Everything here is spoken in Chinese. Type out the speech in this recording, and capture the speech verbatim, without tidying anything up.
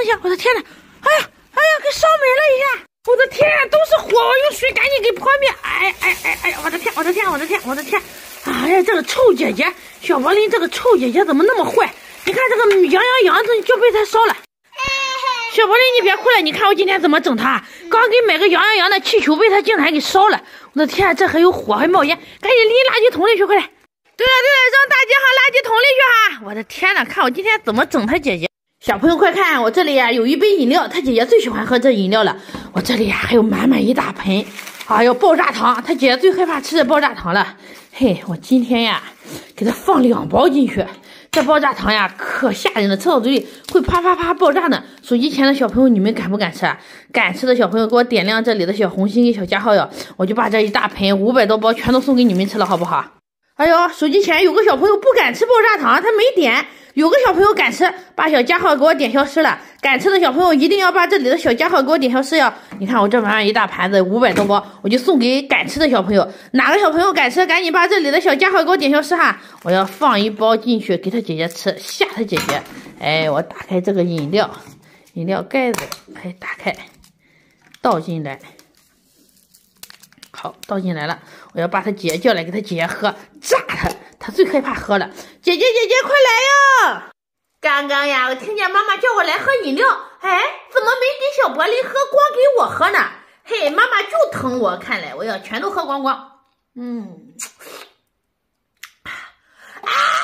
下，我的天呐！哎呀哎呀，给烧没了一下！我的天，都是火！我用水赶紧给泼灭！哎哎哎哎，我的天，我的天，我的天，我的天！哎呀，这个臭姐姐，小柏林这个臭姐姐怎么那么坏？你看这个羊羊羊的就被她烧了。小柏林，你别哭了，你看我今天怎么整她？刚给买个羊羊羊的气球，被她竟然给烧了！我的天，这还有火，还冒烟，赶紧拎垃圾桶里去，快点！对了对了，扔大街上垃圾桶里去哈！我的天呐，看我今天怎么整她姐姐！小朋友快看，我这里呀、啊、有一杯饮料，她姐姐最喜欢喝这饮料了。我这里呀、啊、还有满满一大盆，哎呦，爆炸糖，她姐姐最害怕吃这爆炸糖了。嘿，我今天呀给她放两包进去，这爆炸糖呀可吓人了，吃到嘴里会啪啪啪爆炸呢。手机前的小朋友，你们敢不敢吃啊？敢吃的小朋友给我点亮这里的小红心跟小加号哟，我就把这一大盆五百多包全都送给你们吃了，好不好？哎呦，手机前有个小朋友不敢吃爆炸糖，他没点。有个小朋友敢吃，把小加号给我点消失了。敢吃的小朋友一定要把这里的小加号给我点消失哟。你看我这满满一大盘子五百多包，我就送给敢吃的小朋友。哪个小朋友敢吃，赶紧把这里的小加号给我点消失哈。我要放一包进去给他姐姐吃，吓他姐姐。哎，我打开这个饮料，饮料盖子，哎，打开，倒进来。好，倒进来了，我要把他姐姐叫来给他姐姐喝，炸他，他最害怕喝了。姐姐姐姐快来哟！刚刚呀，我听见妈妈叫我来喝饮料，哎，怎么没给小柏林喝，光给我喝呢？嘿，妈妈就疼我，看来我要全都喝光光。嗯，啊！